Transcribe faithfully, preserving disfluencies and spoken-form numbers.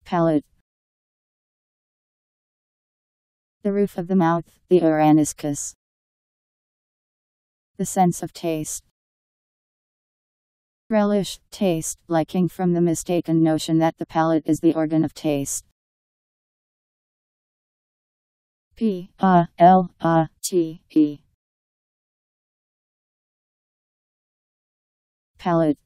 Palate. The roof of the mouth, the uraniscus. The sense of taste. Relish, taste, liking from the mistaken notion that the palate is the organ of taste. P A L A T E. Palate.